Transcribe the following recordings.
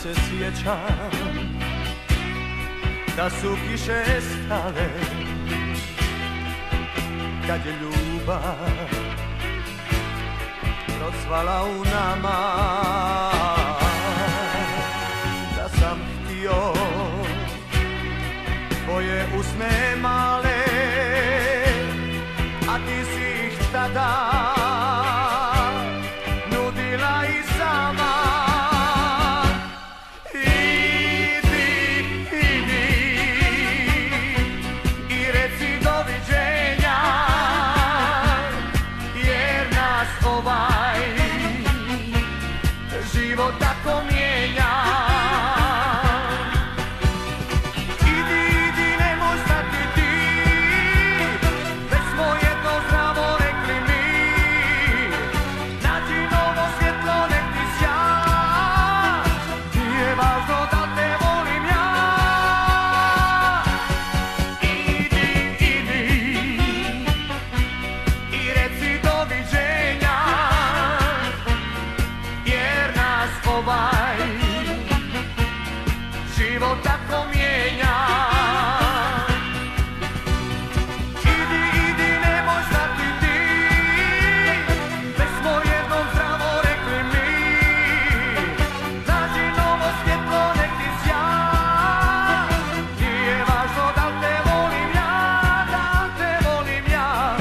se sjećam da su kiše stale kad je ljubav procvala u nama, da sam htio tvoje usne male, a ti si ih tada nudila i sama. Život tako mijenja. Idi, nemoj stati ti, već smo jedno zdravo rekli mi. Nađi novo svjetlo, nek ti sja, nije važno da te volim ja. Idi i reci doviđenja, život tako mijenja. Idi, nemoj stati ti, već smo jednom zdravo rekli mi. Nađi novo svjetlo, nek ti sja, nije važno da te volim ja, da te volim ja.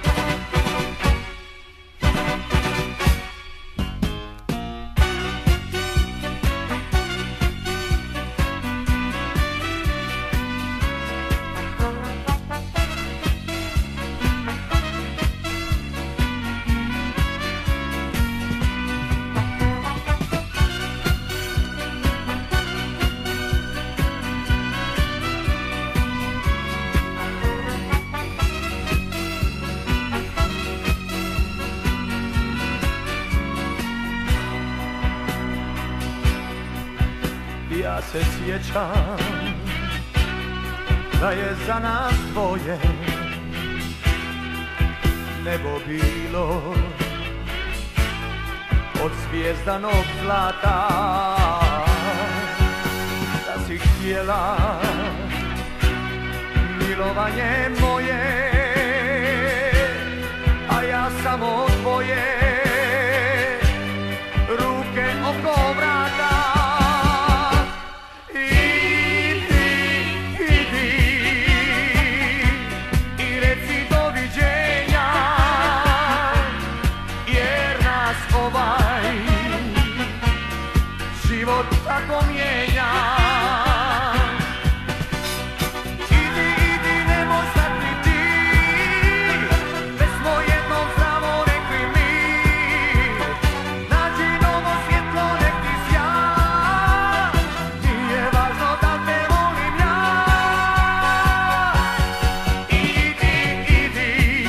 Ja se sjećam da je za nas dvoje nebo bilo od zvijezdanog zlata, da si htjela milovanje moje, a ja samo tvoje ruke oko vrata. Život tako mijenja. Idi, nemoj stati ti, već smo jednom zdravo rekli mi. Nađi novo svjetlo, nek ti sja, nije važno da te volim ja. Idi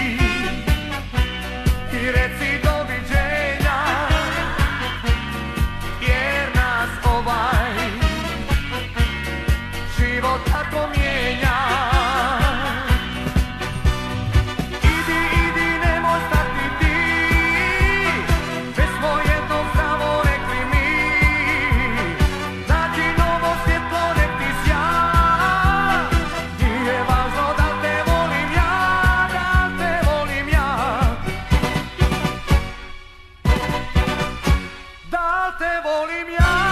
i reci doviđenja, život tako mijenja. Idi, nemoj stati ti, već smo jednom zdravo rekli mi. Nađi novo svjetlo, nek ti sja, nije važno da te volim ja, da te volim ja. Da te volim ja.